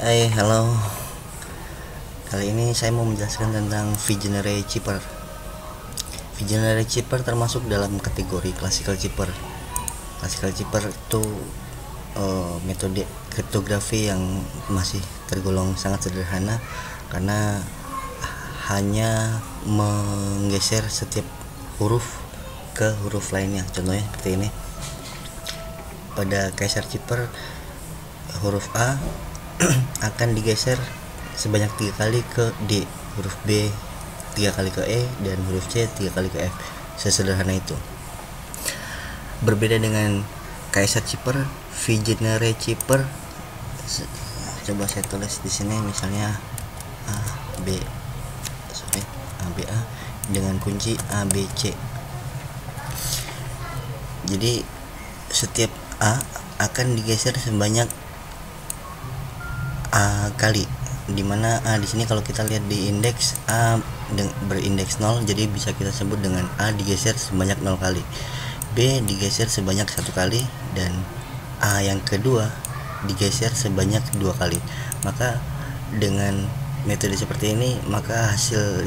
Halo. Kali ini saya mau menjelaskan tentang Vigenère chipper. Vigenère chipper termasuk dalam kategori classical chipper. Classical chipper itu metode kriptografi yang masih tergolong sangat sederhana karena hanya menggeser setiap huruf ke huruf lainnya. Contohnya seperti ini. Pada Caesar chipper, huruf A akan digeser sebanyak 3 kali ke D, huruf B 3 kali ke E, dan huruf C 3 kali ke F. Sesederhana itu. Berbeda dengan Caesar chipper, Vigenère chipper, coba saya tulis di sini misalnya A B dengan kunci A B C. Jadi setiap A akan digeser sebanyak A kali, dimana A di sini kalau kita lihat di indeks A berindeks 0, jadi bisa kita sebut dengan A digeser sebanyak 0 kali, B digeser sebanyak 1 kali, dan A yang kedua digeser sebanyak 2 kali. Maka dengan metode seperti ini, maka hasil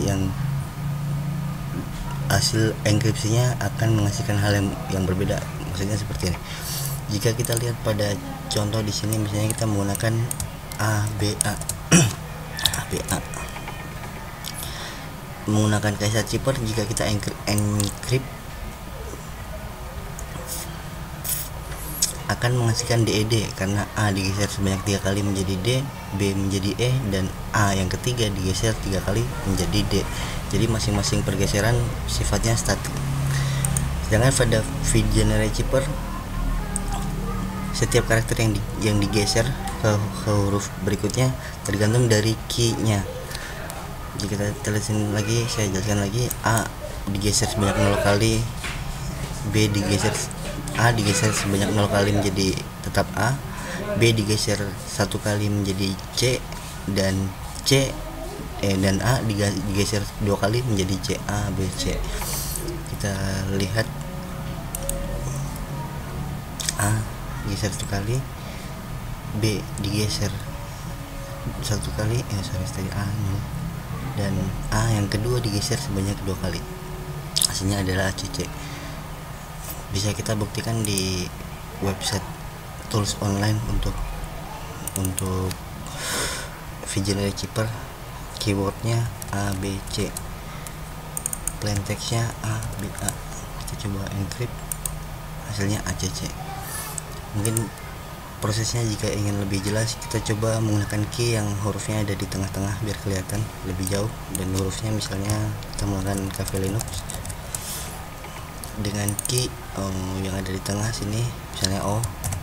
enkripsinya akan menghasilkan hal yang berbeda. Maksudnya seperti ini. Jika kita lihat pada contoh di sini, misalnya kita menggunakan ABA menggunakan Caesar chipper, jika kita encrypt akan menghasilkan DED karena A digeser sebanyak 3 kali menjadi D, B menjadi E, dan A yang ketiga digeser 3 kali menjadi D. Jadi masing-masing pergeseran sifatnya statik. Sedangkan pada Vigenère chipper, setiap karakter yang digeser ke huruf berikutnya tergantung dari key-nya. Jika kita terusin lagi, saya jelaskan lagi. A digeser sebanyak 0 kali, A digeser sebanyak 0 kali menjadi tetap A, B digeser 1 kali menjadi C, dan dan A digeser 2 kali menjadi C, A, B, C. Kita lihat A digeser 1 kali, B digeser 1 kali, tadi A, dan A yang kedua digeser sebanyak 2 kali. Hasilnya adalah ACC. Bisa kita buktikan di website tools online untuk Vigenère chipper. Keywordnya A B C, plain textnya A B A. Kita coba encrypt, hasilnya ACC. Mungkin prosesnya jika ingin lebih jelas, kita coba menggunakan key yang hurufnya ada di tengah-tengah biar kelihatan lebih jauh, dan hurufnya misalnya kita menggunakan Cafe Linux dengan key yang ada di tengah sini, misalnya O,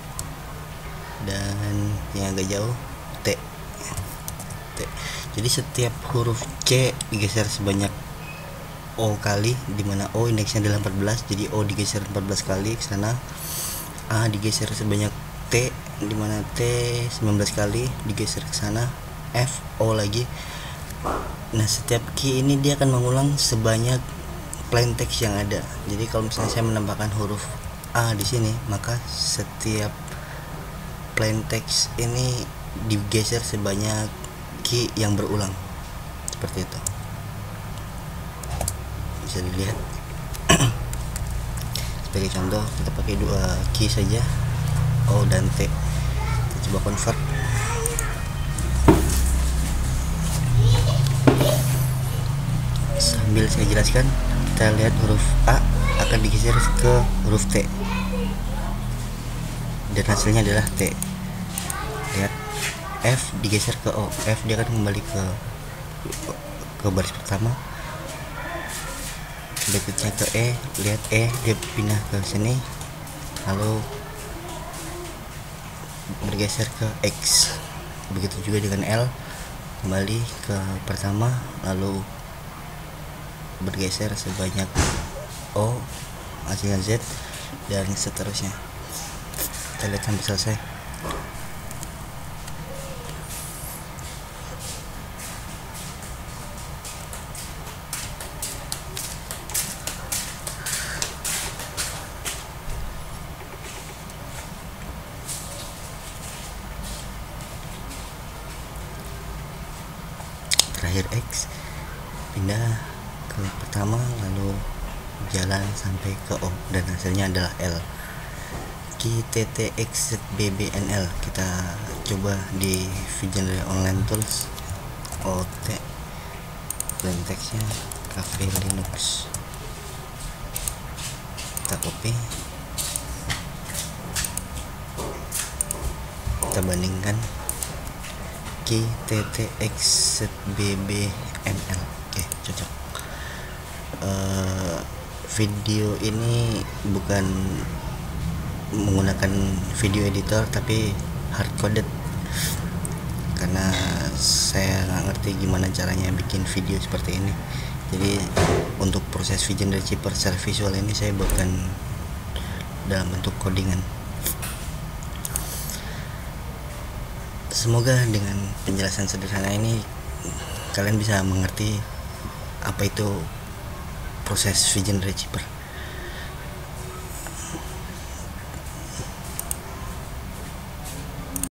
dan yang agak jauh T. Jadi setiap huruf C digeser sebanyak O kali, dimana O indeksnya adalah 14, jadi O digeser 14 kali ke sana. A digeser sebanyak T, dimana T 19 kali digeser ke sana. F, O lagi. Nah, setiap key ini dia akan mengulang sebanyak plain text yang ada. Jadi kalau misalnya saya menambahkan huruf A di sini, maka setiap plain text ini digeser sebanyak key yang berulang. Seperti itu. Bisa dilihat. Sebagai contoh, kita pakai 2 key saja, O dan T. Kita coba convert. Sambil saya jelaskan, kita lihat huruf A akan digeser ke huruf T, dan hasilnya adalah T. Lihat, F digeser ke O, F dia akan kembali ke baris pertama. Berikutnya ke E, lihat E dia pindah ke sini, lalu bergeser ke X. Begitu juga dengan L, kembali ke pertama, lalu bergeser sebanyak O, hasilnya Z, dan seterusnya. Kita lihat sampai selesai. terakhir X, pindah ke pertama, lalu jalan sampai ke O dan hasilnya adalah L. QTTXZBBNL kita coba di Visionary Online Tools, OT, plain text-nya Cafe Linux, kita copy, kita bandingkan QTTXZBBNL. Oke, cocok. Video ini bukan menggunakan video editor tapi hard coded, karena saya nggak ngerti gimana caranya bikin video seperti ini. Jadi untuk proses Visionary Cheaper secara visual ini saya buatkan dalam bentuk codingan. Semoga dengan penjelasan sederhana ini kalian bisa mengerti apa itu proses Visionary Cheaper.